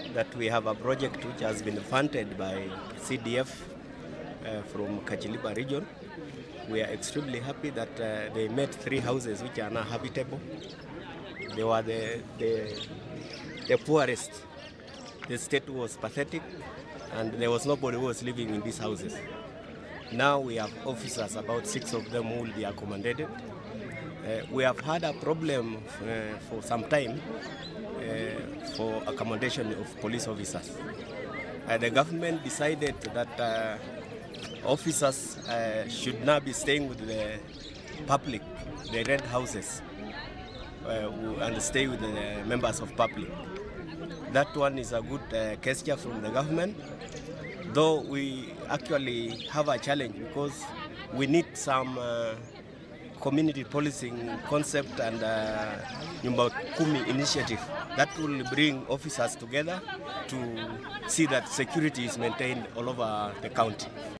that we have a project which has been funded by CDF from Kachiliba region. We are extremely happy that they made 3 houses which are now habitable. They were the poorest. The state was pathetic and there was nobody who was living in these houses. Now we have officers, about 6 of them who will be accommodated. We have had a problem for some time for accommodation of police officers. The government decided that officers should now be staying with the public. They rent houses and stay with the members of public. That one is a good gesture from the government, though we actually have a challenge because we need some community policing concept and Nyumba Kumi initiative that will bring officers together to see that security is maintained all over the county.